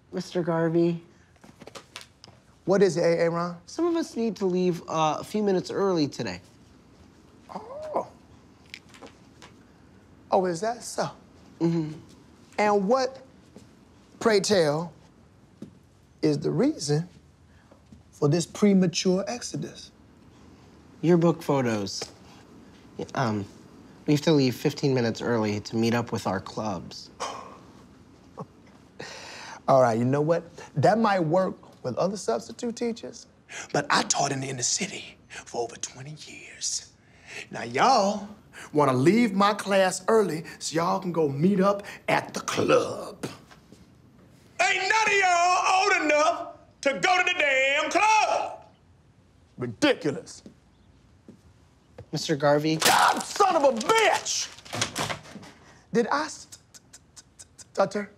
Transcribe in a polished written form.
Mr. Garvey. What is it, Aaron? Some of us need to leave a few minutes early today. Oh. Oh, is that so? Mm-hmm. And what, pray tell, is the reason for this premature exodus? Yearbook photos. We have to leave 15 minutes early to meet up with our clubs. All right, you know what? That might work with other substitute teachers, but I taught in the inner city for over 20 years. Now, y'all want to leave my class early so y'all can go meet up at the club. Ain't none of y'all old enough to go to the damn club. Ridiculous. Mr. Garvey? God, son of a bitch! Did I stutter?